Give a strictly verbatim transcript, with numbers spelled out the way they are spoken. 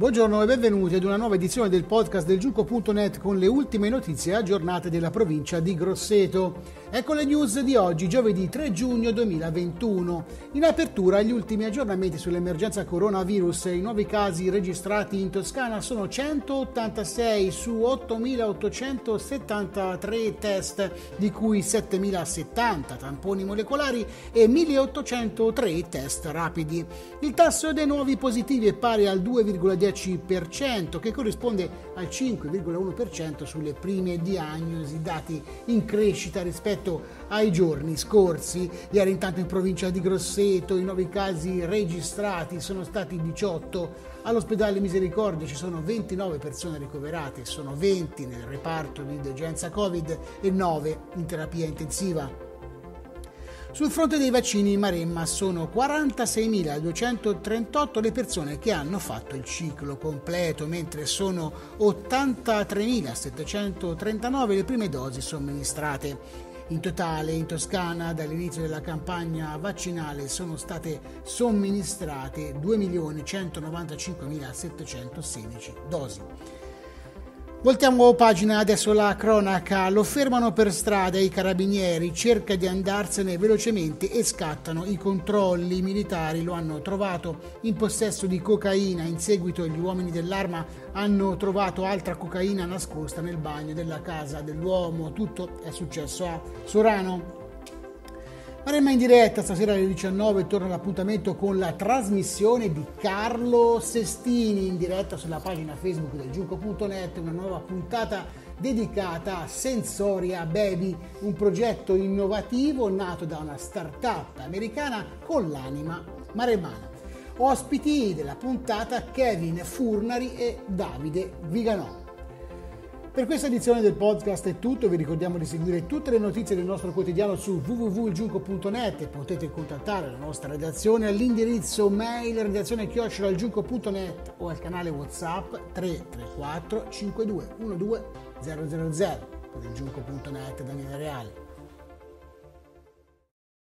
Buongiorno e benvenuti ad una nuova edizione del podcast del giuco punto net con le ultime notizie aggiornate della provincia di Grosseto. Ecco le news di oggi, giovedì tre giugno duemilaventuno. In apertura gli ultimi aggiornamenti sull'emergenza coronavirus. I nuovi casi registrati in Toscana sono centottantasei su ottomilaottocentosettantatré test, di cui settemilasettanta tamponi molecolari e milleottocentotre test rapidi. Il tasso dei nuovi positivi è pari al due virgola dieci per cento, che corrisponde al cinque virgola uno per cento sulle prime diagnosi, dati in crescita rispetto ai giorni scorsi. Ieri intanto in provincia di Grosseto i nuovi casi registrati sono stati diciotto. All'ospedale Misericordia ci sono ventinove persone ricoverate, sono venti nel reparto di degenza Covid e nove in terapia intensiva. Sul fronte dei vaccini in Maremma sono quarantaseimiladuecentotrentotto le persone che hanno fatto il ciclo completo, mentre sono ottantatremilasettecentotrentanove le prime dosi somministrate. In totale in Toscana dall'inizio della campagna vaccinale sono state somministrate due milioni centonovantacinquemilasettecentosedici dosi. Voltiamo pagina, adesso la cronaca. Lo fermano per strada i carabinieri, cerca di andarsene velocemente e scattano i controlli. I militari lo hanno trovato in possesso di cocaina. In seguito gli uomini dell'Arma hanno trovato altra cocaina nascosta nel bagno della casa dell'uomo. Tutto è successo a Sorano. Maremma in diretta, stasera alle diciannove torna l'appuntamento con la trasmissione di Carlo Sestini in diretta sulla pagina Facebook del giuco punto net, una nuova puntata dedicata a Sensoria Baby, un progetto innovativo nato da una startup americana con l'anima maremmana. Ospiti della puntata Kevin Furnari e Davide Viganò. Per questa edizione del podcast è tutto, vi ricordiamo di seguire tutte le notizie del nostro quotidiano su w w w punto il giuco punto net e potete contattare la nostra redazione all'indirizzo mail redazione chiocciola il giuco punto net o al canale WhatsApp tre tre quattro cinque due uno due zero zero zero. Per il giuco punto net Daniele Reale.